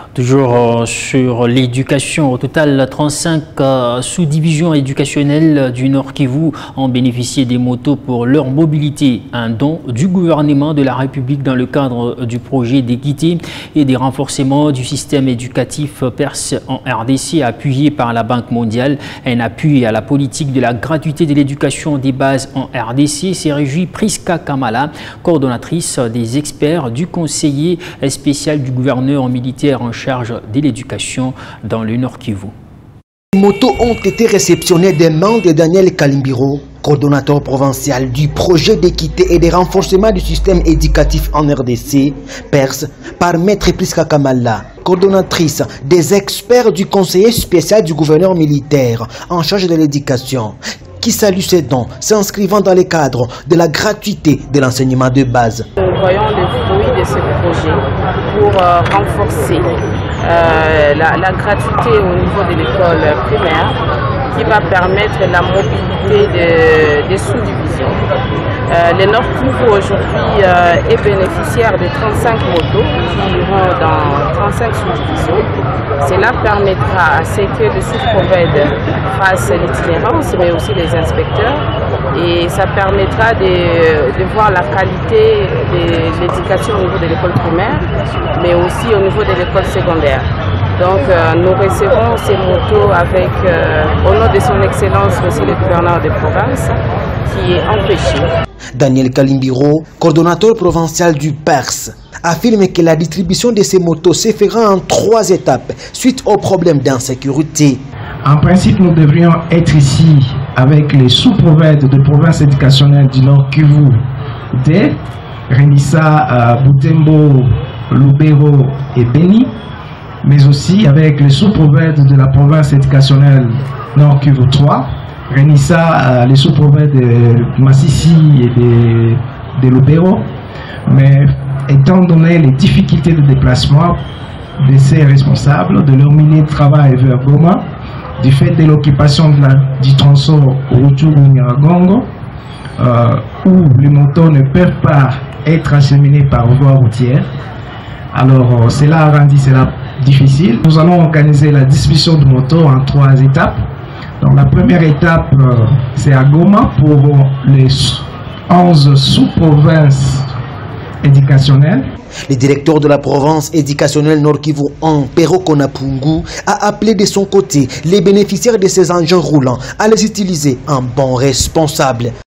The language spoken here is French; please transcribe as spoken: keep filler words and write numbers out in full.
Toujours sur l'éducation, au total, trente-cinq euh, sous-divisions éducationnelles du Nord Kivu ont bénéficié des motos pour leur mobilité. Un don du gouvernement de la République dans le cadre du projet d'équité et des renforcements du système éducatif perse en R D C, appuyé par la Banque mondiale. Un appui à la politique de la gratuité de l'éducation des bases en R D C s'est réjoui Priska Kamala, coordonnatrice des experts du conseiller spécial du gouverneur militaire en charge de l'éducation dans le Nord Kivu. Les motos ont été réceptionnées des mains de Daniel Kalimbiro, coordonnateur provincial du projet d'équité et de renforcement du système éducatif en R D C, Perse, par Maître Priska Kamala, coordonnatrice des experts du conseiller spécial du gouverneur militaire en charge de l'éducation, qui salue ces dons, s'inscrivant dans le cadre de la gratuité de l'enseignement de base. Nous voyons le fruit de ce projet pour euh, renforcer euh, la, la gratuité au niveau de l'école primaire, qui va permettre la mobilité de, des sous-divisions. Euh, le Nord Kivu aujourd'hui euh, est bénéficiaire de trente-cinq motos qui iront dans trente-cinq sous-divisions. Cela permettra à ce que les sous-provinces fassent l'itinérance, mais aussi les inspecteurs. Et ça permettra de, de voir la qualité de l'éducation au niveau de l'école primaire, mais aussi au niveau de l'école secondaire. Donc euh, nous recevons ces motos avec, euh, au nom de son Excellence, Monsieur le gouverneur de province, qui est empêché. Daniel Kalimbiro, coordonnateur provincial du Perse, affirme que la distribution de ces motos se fera en trois étapes suite aux problèmes d'insécurité. En principe, nous devrions être ici avec les sous-provinces de provinces éducationnelles du Nord Kivu, de Renissa, euh, Butembo, Lubero et Beni, mais aussi avec les sous-provinces de la province éducationnelle Nord Kivu trois, Renissa, euh, les sous-provinces de Massissi et de, de Lubero. Mais étant donné les difficultés de déplacement de ces responsables, de leur milieu de travail vers Goma, du fait de l'occupation du tronçon Rutshuru-Nyiragongo, euh, où les motos ne peuvent pas être acheminés par voie routière, alors euh, cela a rendu cela difficile. Nous allons organiser la distribution de motos en trois étapes. Donc la première étape, euh, c'est à Goma pour les onze sous-provinces éducationnelles. Le directeur de la province éducationnelle Nord Kivu, Pero Konapungu, a appelé de son côté les bénéficiaires de ces engins roulants à les utiliser en bons responsables.